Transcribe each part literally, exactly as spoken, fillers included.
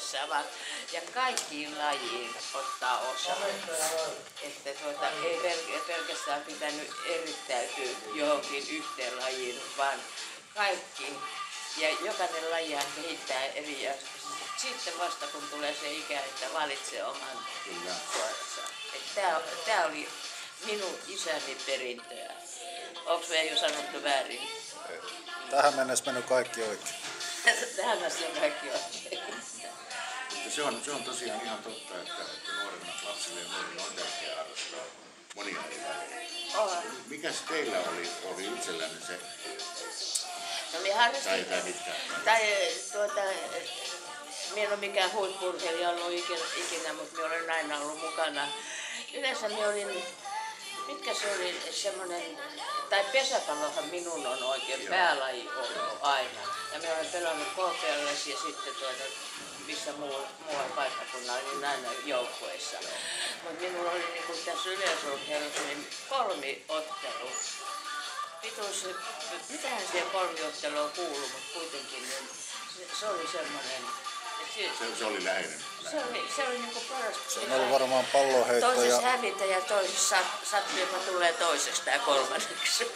kisassa vaan. Ja kaikkiin lajiin ottaa osaa. Että tuota, ei pelkästään pitänyt erittäytyä johonkin yhteen lajiin, vaan kaikki. Ja jokainen lajihan kehittää eri ja sitten vasta kun tulee se ikä, että valitsee oman suoransa. Tämä, tämä oli minun isäni perintöä. Onko me jo sanottu väärin? Tähän mennessä mennyt kaikki oikein. Tähän mennessä on kaikki oikein. Se on, se on tosiaan ihan totta, että, että nuoremmat lapsille ja nuorille on tärkeää harrastaa monia eri lajeja. Mikäs teillä oli, oli itsellänne se? No minä harrastin. Tai, tai mitkä? Tai tuota, minä en ole mikään huippu-urheilija ollut ikinä, ikinä, mutta minä olen aina ollut mukana. Yleensä minä olin, mitkä se oli semmoinen, tai pesäpallohan minun on oikein päälaji ollut aina. Ja minä olen pelannut K P L:ssä ja sitten tuota, missä muualla paikkakunnalla, niin aina joukkueissa. Mutta minulla oli niin kuin tässä yleisurheilussa niin kolmiottelu. Pituus, mitähän siihen kolmiotteluun kuuluu, mutta kuitenkin niin se, se oli semmoinen. Se, se oli läheinen. Se oli, se oli niin kuin paras. Se on ollut varmaan pallonheitto. Toisessa ja hävitä ja toisessa sattuu, joka tulee toiseksi tai kolmanneksi.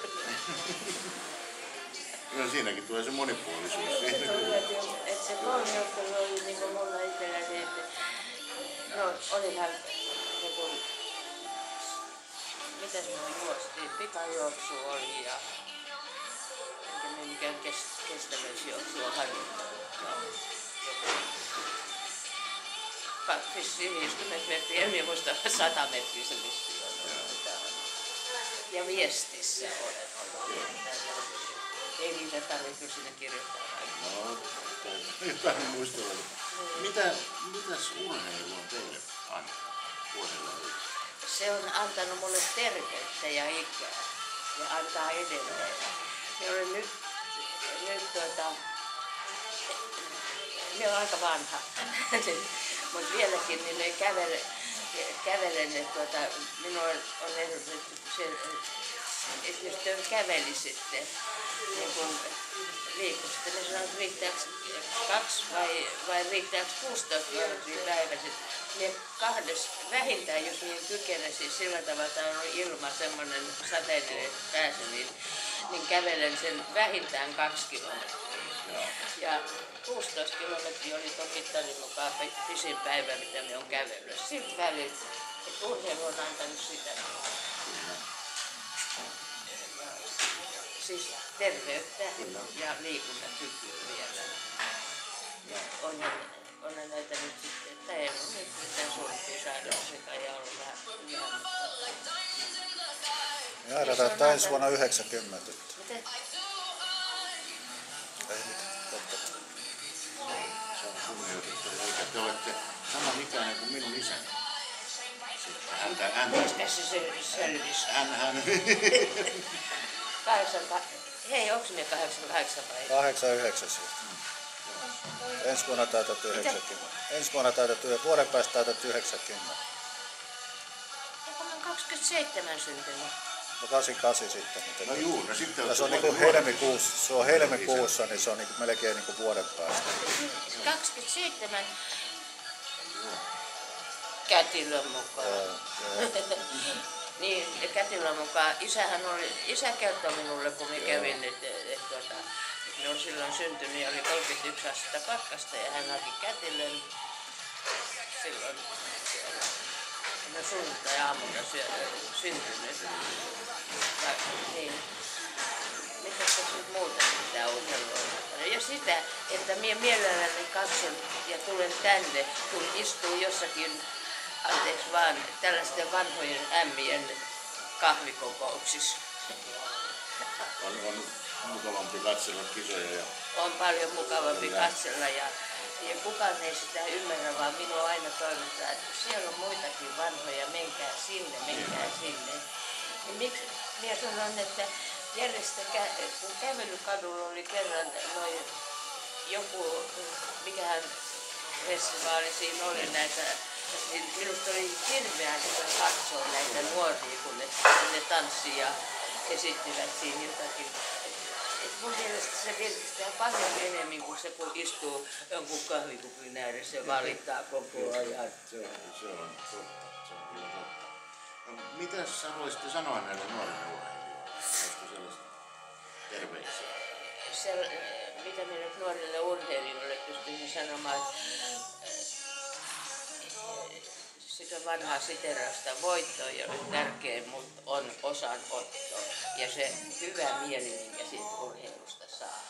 No siinäkin tulee se monipuolisuus. Että se kolmiottelu oli niin kuin mulla itselläni, että no olihan niin kuin, mitäs me juostiin, pikajuoksu oli ja enkä me mikään kestävyysjuoksu on harjoittanut. viisikymmentä metriä, en minä muista sata metriä se vissiin on. Ja viestissä olen ollut. Ei niitä tarvitse sinne kirjoittaa. No, jotain muistella. Mitä, mitäs urheilu on teille antanut vuosilla? Se on antanut mulle terveyttä ja ikää ja antaa edelleen. Me olen nyt, nyt tuota, me on aika vanha, mutta vieläkin niin ne kävelen, kävelen että tuota, minulla on ehdotettu se, että jos te kävelisitte, niin kun liikuisitte, ne sanoo, että riittääkö kaksi vai, vai riittääkö kuusitoista kilometriä päivässä. Ne kahdessa vähintään, jos niin kykenesi sillä tavalla, että on ilma semmoinen sateinen pääsy, niin, niin kävelen sen vähintään kaksi kilometriä. Ja kuusitoista kilometriä oli toki tänne mukaan pisin päivä, mitä me on kävellyt. Siltä välillä, että urheilu on antanut sitä. Siis terveyttä ja liikuntakykyä vielä. Ja on, on näitä nyt sitten, että ei ole nyt mitään suurempia sairauksia ja ollut vähän hyvää. Ja aina että ensi vuonna yhdeksänkymmentä. Miten? Ei mitään, totta. Se on kunnioitettava ikä. Te olette saman ikäinen kuin minun isäni. Sitten häntä, häntä. Mistä se selvisi? Hän, hän. Kahdeksan, hei, onko ne kahdeksankymmentäkahdeksan vai? kahdeksankymmentäyhdeksän siitä. Ensi vuonna täytät yhdeksänkymmentä. Ensi vuonna täytät yhdeksänkymmentä. Vuoden päästä täytät yhdeksänkymmentä. Eikö mä kaksikymmentäseitsemän syntynyt? No kahdeksankymmentäkahdeksan sitten. No juu, no sitten ja se on niinku helmikuussa, se on helmikuussa, niin se on niinku melkein niinku vuoden päästä. kaksikymmentäseitsemän Kätilön mukaan. Niin, Kätilön mukaan. Isähän oli, isä kertoi minulle, kun minä kävin, että et, tuota, minä olen silloin syntynyt ja oli kolmekymmentäyksi astetta pakkasta ja hän haki Kätilön silloin siellä. Minä sunnuntai-aamuna syntynyt. Ja, niin. Mitä se nyt muuta pitää urheilua? Ja sitä, että minä mielelläni katson ja tulen tänne, kun istuu jossakin, anteeksi vaan, tällaisten vanhojen ämmien kahvikokouksissa. On, on mukavampi katsella kisoja. Ja... On paljon mukavampi katsella ja, ja kukaan ei sitä ymmärrä, vaan minua aina toivotaan, että siellä on muitakin vanhoja, menkää sinne, menkää sinne. Ja miksi minä sanon, että järjestäkää, kun kävelykadulla oli kerran noin joku, mikähän festivaali siinä oli näitä, niin minusta oli hirveän hyvä katsoa näitä nuoria, kun ne, ne tanssii ja esittivät siinä jotakin. mun mielestä se virkistää paljon enemmän kuin se, kun istuu jonkun kahvikupin ääressä ja valittaa koko ajan. Se on, se on totta. Se on kyllä totta. No, mitä sä voisitte sanoa näille nuorille urheilijoille? Olisiko sellaista terveisiä? Se, mitä minä nyt nuorille urheilijoille pystyisin sanomaan, että sitä vanhaa siterausta voitto ei ole tärkeä, mutta on osanotto ja se hyvä mieli, minkä siitä urheilusta saa.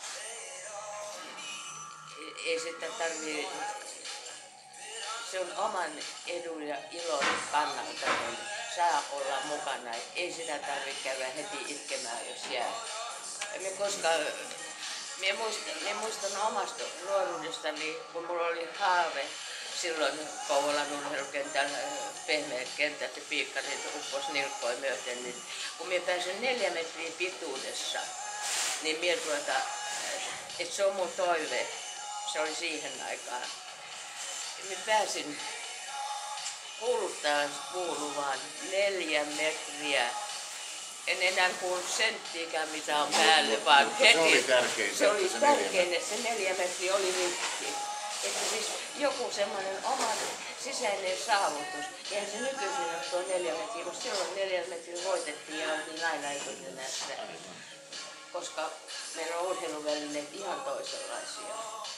Ei sitä tarvii, se on oman edun ja ilon kannalta, niin saa olla mukana. Ei sitä tarvitse käydä heti itkemään, jos jää. Me koskaan, minä muistan, minä muistan omasta nuoruudestani, kun minulla oli haave silloin Kouvolan urheilukentällä pehmeät kentät ja piikkarit uppos nilkkoja myöten, niin kun minä pääsin neljä metriä pituudessa, niin minä tuota, että se on mun toive, se oli siihen aikaan. Ja minä pääsin kuuluttaa kuuluvaan neljä metriä. En enää kuullut senttiäkään mitä on päälle, vaan heti. Se oli tärkein, se oli tärkein, että se neljä metriä oli rikki. Että siis joku semmoinen oma sisäinen saavutus. Eihän se nykyisin ole tuo neljä metriä, mutta silloin neljä metriä voitettiin ja oltiin aina etunenässä. Koska meillä on urheiluvälineet ihan toisenlaisia.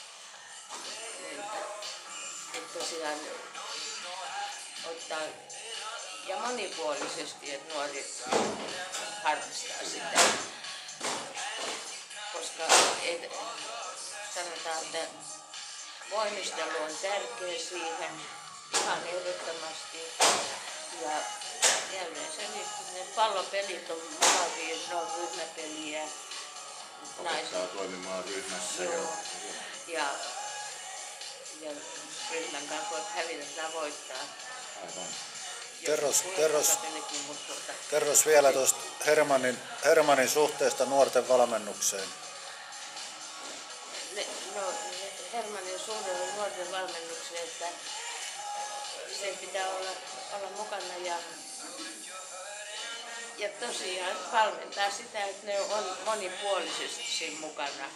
Että tosiaan ottaa ja monipuolisesti, että nuori harrastaa sitä. Koska et, sanotaan, että voimistelu on tärkeä siihen ihan ehdottomasti. Ja jälleen se ne pallopelit on mukavia, ne on ryhmäpeliä. Opettaa toimimaan ryhmässä. Joo. Ja, ja ryhmän kanssa voit hävitä tai voittaa. Aivan. Kerros, kerros, kerros vielä tuosta Hermannin, Hermannin suhteesta nuorten valmennukseen. Ne, no, Hermannin suhde nuorten valmennukseen, että sen pitää olla, olla mukana ja, ja tosiaan valmentaa sitä, että ne on monipuolisesti siinä mukana.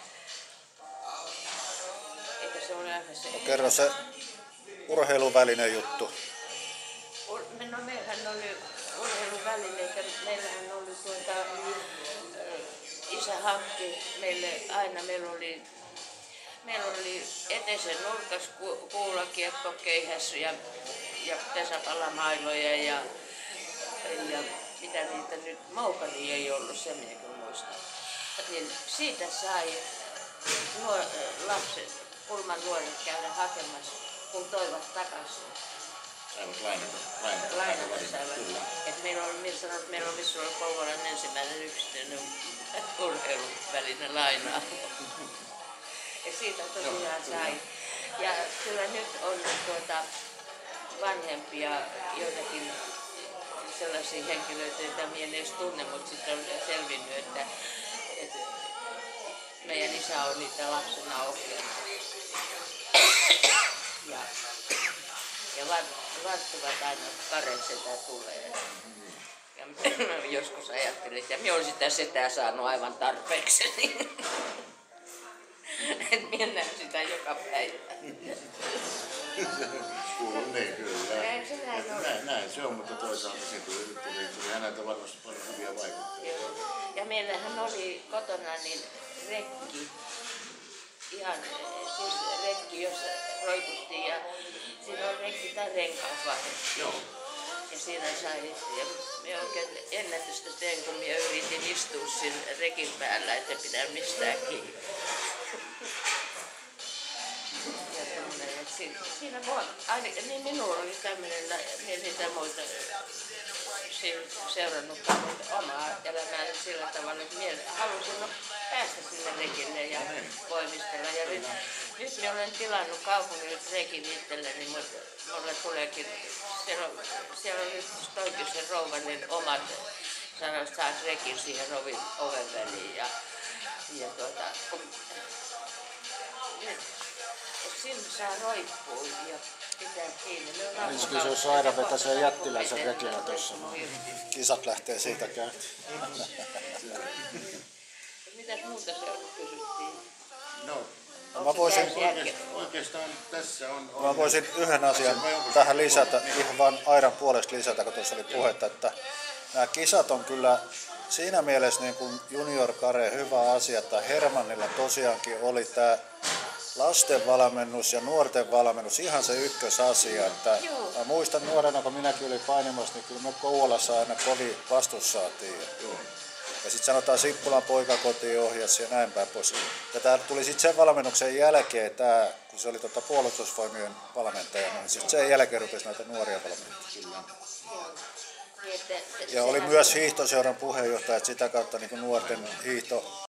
Eikä se ole aina se. No, kerro se urheiluväline juttu. No meillähän oli urheiluvälineitä, meillähän oli tuota, isä hankki meille aina, meillä oli, meillä oli eteisen nurkas kuulakiekko keihässä ja, ja pesäpallamailoja ja, ja mitä niitä nyt, moukari ei ollut, se minä kyllä muistan. Niin siitä sai nuor, lapset, kulman nuoret käydä hakemassa, kun toivat takaisin. Saivat lainata. Lainata. Lainata saivat. Et meillä on, minä sanon, että meillä on missä oli Kouvolan ensimmäinen yksityinen urheiluvälinen lainaa. Ja siitä tosiaan sai. Ja kyllä nyt on tuota vanhempia joitakin sellaisia henkilöitä, joita minä en edes tunne, mutta sitten on selvinnyt, että, että meidän isä on niitä lapsena ohjannut. Ja, ja varttuvat aina, että Karen setä tulee. Ja joskus ajattelin, että minä olisin sitä setää saanut aivan tarpeeksi. Et minä näen sitä joka päivä. Kuuluu niin, kyllä. Näin se näin on. Näin, näin se on, mutta toisaalta siitä tuli, tuli, tuli häneltä varmasti paljon hyviä vaikutteita. Ja meillähän oli kotona niin rekki. Ihan siis rekki, jossa roikuttiin ja siinä on rekki tai renkaasvaihe. Joo. Ja siinä sai, ja minä oikein ennätystä tein, kun minä yritin istua siinä rekin päällä, että pitää mistään kiinni. Ja tommoinen, että siinä, siinä voi, aina, niin minulla oli tämmöinen, niin niitä muita seurannut omaa elämääni sillä tavalla, että minä halusin päästä sinne rekille ja voimistella. Ja nyt, nyt minä olen tilannut kaupungilta rekin itselleni, mutta minulle tuleekin, siellä on, siellä on nyt toikin se rouva, niin omat sanoi, että saat rekin siihen rovin oven väliin. Ja, ja tuota, kun, nyt, sinne saa roikkua ja pitää kiinni. Niin kyllä se on saira vetäisee jättiläisen rekillä tuossa. Kisat lähtee siitä käyntiin. Mitäs muuta siellä kysyttiin? No, Mä voisin, oikeastaan, oikeastaan tässä on... on mä voisin yhden asian tähän lisätä, ihan vain Airan puolesta lisätä, kun tuossa oli puhetta, että nämä kisat on kyllä siinä mielessä niin kuin junior kare hyvä asia, että Hermannilla tosiaankin oli tämä lasten valmennus ja nuorten valmennus ihan se ykkösasia. Että mä muistan nuorena, kun minäkin olin painimassa, niin kyllä me Kouvolassa aina kovin vastus saatiin. Ja sitten sanotaan Sippulan poikakoti ohjasi ja näin päin pois. Ja tää tuli sitten sen valmennuksen jälkeen, tää, kun se oli tota puolustusvoimien valmentajana, niin sitten sen jälkeen rupesi näitä nuoria valmentajia. Ja oli myös hiihtoseuran puheenjohtaja, että sitä kautta niin nuorten hiihto